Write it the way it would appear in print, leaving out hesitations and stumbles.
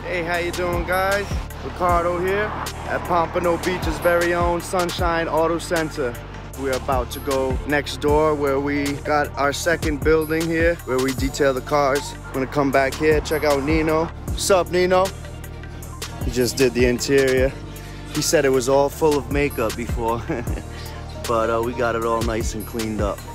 Hey, how you doing, guys? Ricardo here at Pompano Beach's very own Sunshine Auto Center. We're about to go next door where we got our second building here where we detail the cars. I'm gonna come back here, check out Nino. What's up, Nino? He just did the interior. He said it was all full of makeup before, but we got it all nice and cleaned up.